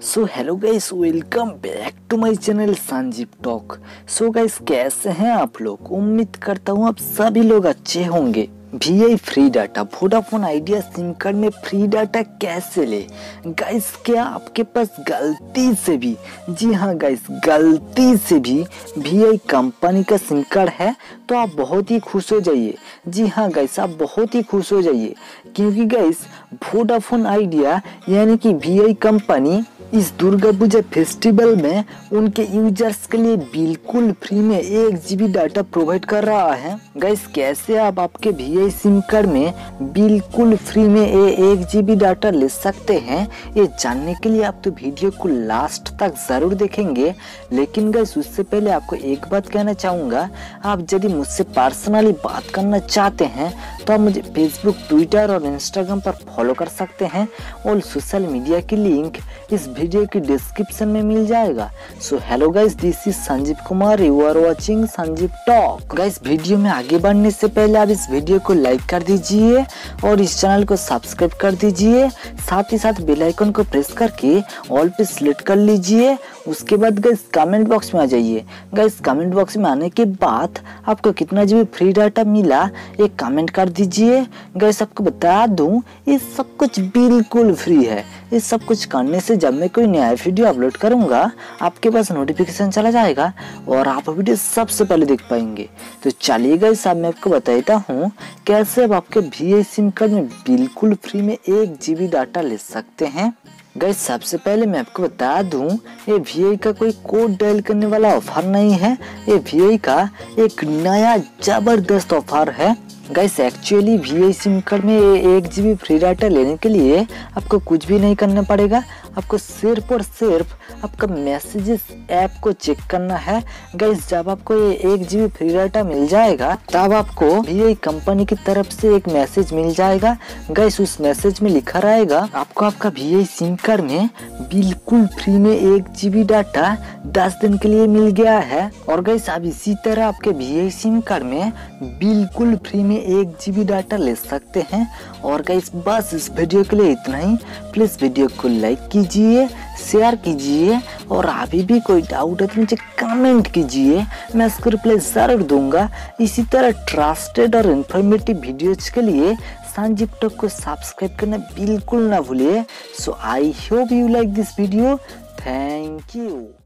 So hello guys, welcome back to my channel Sanjeev talk. So guys, कैसे हैं आप लोग? उम्मीद करता हूँ आप सभी लोग अच्छे होंगे। Vi free data, Vodafone Idea sim card में फ्री डाटा कैसे ले? गाइस, क्या आपके पास गलती से भी, जी हाँ गाइस, गलती से भी वीआई कंपनी का सिम कार्ड है तो आप बहुत ही खुश हो जाइए। जी हाँ गाइस, आप बहुत ही खुश हो जाइए, क्योंकि गाइस वोडाफोन आइडिया यानी कि वीआई कंपनी इस दुर्गा पूजा फेस्टिवल में उनके यूजर्स के लिए बिल्कुल फ्री में 1 GB डाटा प्रोवाइड कर रहा है। गाइस, कैसे आप आपके वीआई सिम कार्ड में बिल्कुल फ्री में 1 GB डाटा ले सकते हैं, ये जानने के लिए आप तो वीडियो को लास्ट तक जरूर देखेंगे। लेकिन गाइस, उससे पहले आपको एक बात कहना चाहूँगा, आप यदि मुझसे पर्सनली बात करना चाहते हैं तो आप मुझे फेसबुक, ट्विटर और इंस्टाग्राम पर फॉलो कर सकते हैं। और सोशल मीडिया की लिंक इस वीडियो की डिस्क्रिप्शन में मिल जाएगा। So hello guys, this is Sanjeev Kumar, you are watching Sanjeev talk. Guys, video में आगे बढ़ने से पहले आप इस वीडियो को लाइक कर दीजिए और इस चैनल को सब्सक्राइब कर दीजिए। साथ ही साथ बेल आइकन को प्रेस करके ऑल पे सिलेक्ट कर लीजिए। उसके बाद गाइस कमेंट बॉक्स में आ जाइए। गाइस, कमेंट बॉक्स में आने के बाद आपको कितना जीबी फ्री डाटा मिला एक कमेंट कर दीजिए। गाइस, आपको बता दूं, ये सब कुछ बिल्कुल फ्री है। ये सब कुछ करने से जब मैं कोई नया वीडियो अपलोड करूंगा आपके पास नोटिफिकेशन चला जाएगा और आप वीडियो सबसे पहले देख पाएंगे। तो चलिए गाइस, अब मैं आपको बताता हूँ कैसे आप आपके वीआई सिम कार्ड में बिल्कुल फ्री में 1 GB डाटा ले सकते हैं। गाइस, सबसे पहले मैं आपको बता दूं, ये वीआई का कोई कोड डायल करने वाला ऑफर नहीं है। ये वीआई का एक नया जबरदस्त ऑफर है। Guys, actually Vi sim card में 1 GB फ्री डाटा लेने के लिए आपको कुछ भी नहीं करना पड़ेगा। आपको सिर्फ और सिर्फ आपका मैसेजेस ऐप को चेक करना है। गाइस, जब आपको ये 1 GB फ्री डाटा मिल जाएगा तब आपको वीआई कंपनी की तरफ से एक मैसेज मिल जाएगा। गाइस, उस मैसेज में लिखा रहेगा आपको आपका वीआई सिम कार्ड में बिल्कुल फ्री में 1 GB डाटा 10 दिन के लिए मिल गया है। और गाइस, आप इसी तरह आपके वीआई सिम कार्ड में बिल्कुल फ्री में 1 GB डाटा ले सकते हैं। और गाइस, बस इस वीडियो के लिए इतना ही। प्लीज वीडियो को लाइक कीजिए, शेयर कीजिए और अभी भी कोई डाउट है तो मुझे कमेंट कीजिए, मैं इसको रिप्लाई जरूर दूंगा। इसी तरह ट्रस्टेड और इन्फॉर्मेटिव वीडियोज के लिए संजीव टॉक को सब्सक्राइब करना बिल्कुल ना भूलिए। So I hope you like this video. Thank you.